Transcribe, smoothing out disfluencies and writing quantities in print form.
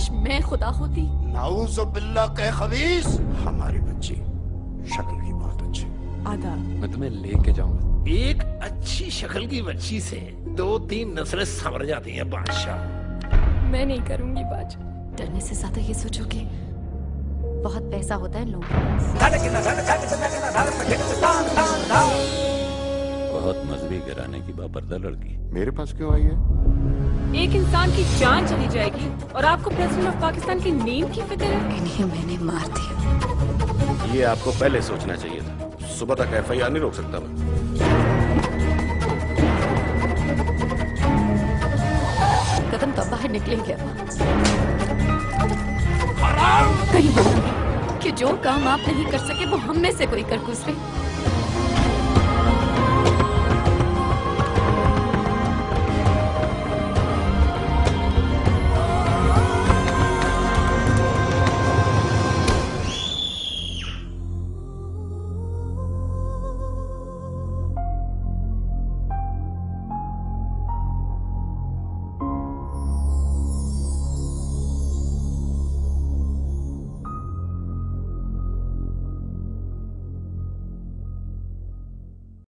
काश मैं खुदा होती। नाउज़ुबिल्लाह के खबीस। हमारी बच्ची शक्ल की बहुत अच्छी। आधा मैं तुम्हें लेके जाऊंगा। एक अच्छी शक्ल की बच्ची से 2-3 नस्लें संवर जाती हैं बादशाह। मैं नहीं करूंगी बाज। डरने से ज्यादा ये सोचो कि बहुत पैसा होता है इन लोगों के पास। बहुत मजहबी घराने की बापर्दा लड़की मेरे पास क्यों आई है? एक इंसान की जान चली जाएगी और आपको प्रेसिडेंट ऑफ पाकिस्तान की नींद की फिक्र है। इन्हें मैंने मार दिया। ये आपको पहले सोचना चाहिए था। सुबह तक FIR नहीं रोक सकता मैं। कदम तो बाहर निकले क्या? कहीं बोला कि जो काम आप नहीं कर सके वो हम में से कोई कर गुजरे।